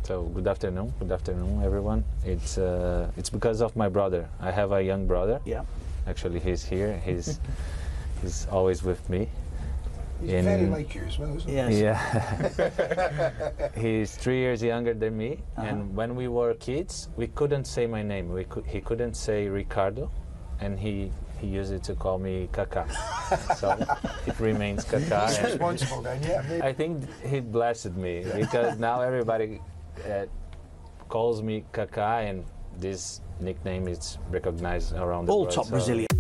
So good afternoon, everyone. It's because of my brother. I have a young brother. Yeah. Actually, he's here. He's always with me. He's very like you as well, isn't he? Yes. Yeah. He's 3 years younger than me, and when we were kids, we couldn't say my name. He couldn't say Ricardo, and he used it to call me Kaka. So it remains Kaka. He's responsible then, yeah. I think he blessed me because now everybody calls me Kaka, and this nickname is recognized around the world. All top Brazilian.